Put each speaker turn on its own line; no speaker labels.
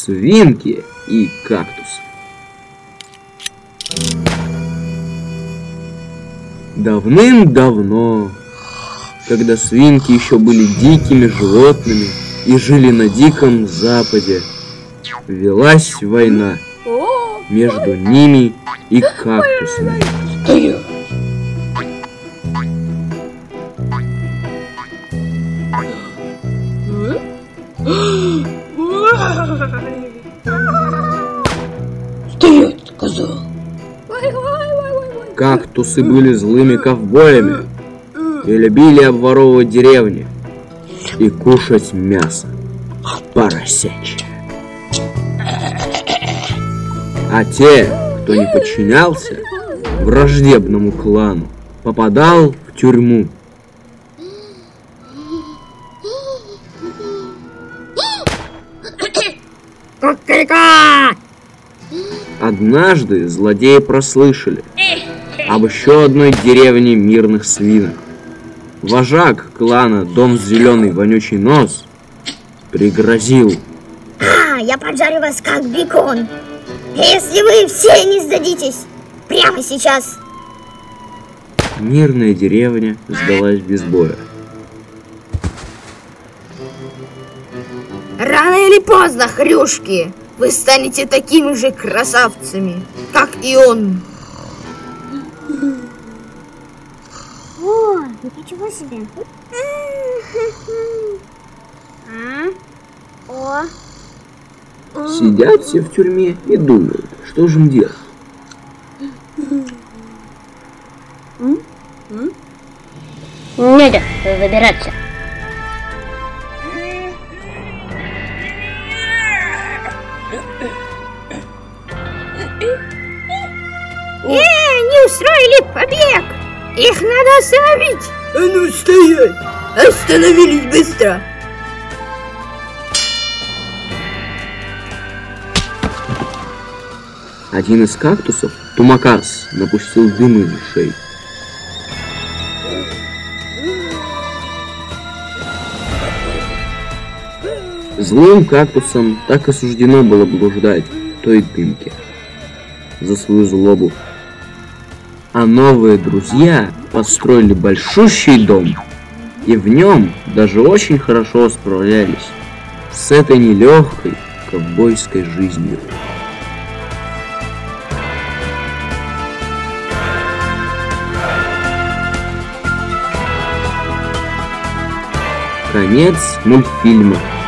Свинки и кактус. Давным-давно, когда свинки еще были дикими животными и жили на Диком Западе, велась война между ними и кактусами.
Стоять, сказал.
Кактусы были злыми ковбоями и любили обворовывать деревни и кушать мясо поросячье. А те, кто не подчинялся враждебному клану, попадал в тюрьму. Однажды злодеи прослышали об еще одной деревне мирных свинок. Вожак клана Дом Зеленый Вонючий Нос пригрозил:
я поджарю вас как бекон, если вы все не сдадитесь прямо сейчас.
Мирная деревня сдалась без боя.
Рано или поздно, хрюшки, вы станете такими же красавцами, как и он.
О, ничего себе.
Сидят все в тюрьме и думают, что же им делать.
Надо выбираться. Не устроили побег! Их надо остановить!
А ну стоять! Остановились быстро!
Один из кактусов, Тумакас, напустил дым из ушей. Злым кактусам так и суждено было блуждать в той дымке за свою злобу. А новые друзья построили большущий дом, и в нем даже очень хорошо справлялись с этой нелегкой ковбойской жизнью. Конец мультфильма.